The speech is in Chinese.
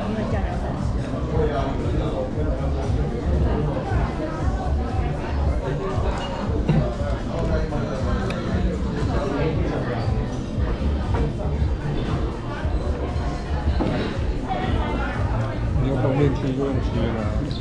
因为酱料3 你要方便吃就用切的。